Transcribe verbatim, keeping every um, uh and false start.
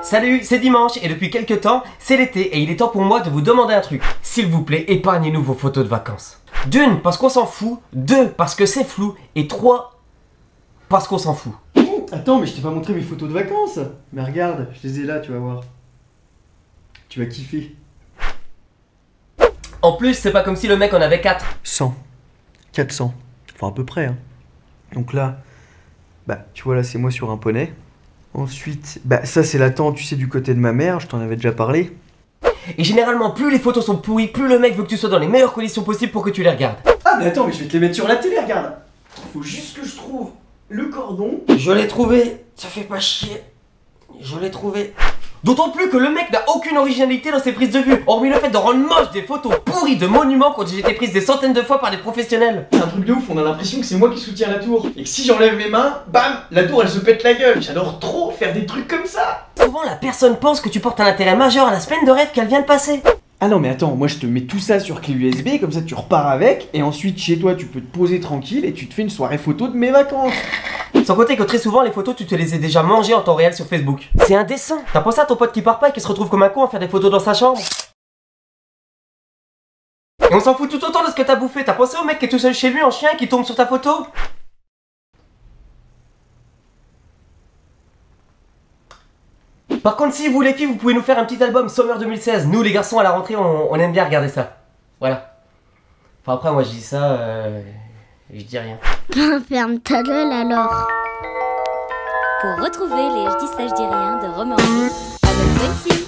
Salut, c'est dimanche et depuis quelques temps, c'est l'été et il est temps pour moi de vous demander un truc. S'il vous plaît, épargnez-nous vos photos de vacances. D'une, parce qu'on s'en fout. Deux, parce que c'est flou. Et trois, parce qu'on s'en fout. Attends, mais je t'ai pas montré mes photos de vacances. Mais regarde, je les ai là, tu vas voir. Tu vas kiffer. En plus, c'est pas comme si le mec en avait quatre. cent. quatre cents. Enfin, à peu près, hein. Donc là, bah, tu vois, là, c'est moi sur un poney. Ensuite, bah, ça, c'est la tente, tu sais, du côté de ma mère, je t'en avais déjà parlé. Et généralement, plus les photos sont pourries, plus le mec veut que tu sois dans les meilleures conditions possibles pour que tu les regardes. Ah, mais attends, mais je vais te les mettre sur la télé, regarde. Faut juste que je trouve le cordon. Je l'ai trouvé, ça fait pas chier. Je l'ai trouvé. D'autant plus que le mec n'a aucune originalité dans ses prises de vue, hormis le fait de rendre moche des photos pourries de monuments quand j'ai été prises des centaines de fois par des professionnels. C'est un truc de ouf, on a l'impression que c'est moi qui soutiens la tour. Et que si j'enlève mes mains, bam, la tour elle se pète la gueule. J'adore trop faire des trucs comme ça. Souvent la personne pense que tu portes un intérêt majeur à la semaine de rêve qu'elle vient de passer. Ah non mais attends, moi je te mets tout ça sur clé U S B, comme ça tu repars avec, et ensuite chez toi tu peux te poser tranquille et tu te fais une soirée photo de mes vacances. Sans compter que très souvent les photos tu te les as déjà mangées en temps réel sur Facebook. C'est indécent. T'as pensé à ton pote qui part pas et qui se retrouve comme un con à faire des photos dans sa chambre? Et on s'en fout tout autant de ce que t'as bouffé. T'as pensé au mec qui est tout seul chez lui en chien et qui tombe sur ta photo? Par contre, si vous les filles, vous pouvez nous faire un petit album Summer deux mille seize. Nous les garçons à la rentrée, on, on aime bien regarder ça. Voilà. Enfin après moi je dis ça, euh, je dis rien. Ferme ta gueule alors. Pour retrouver les Je dis ça, je dis rien de Romain, abonne-toi ici.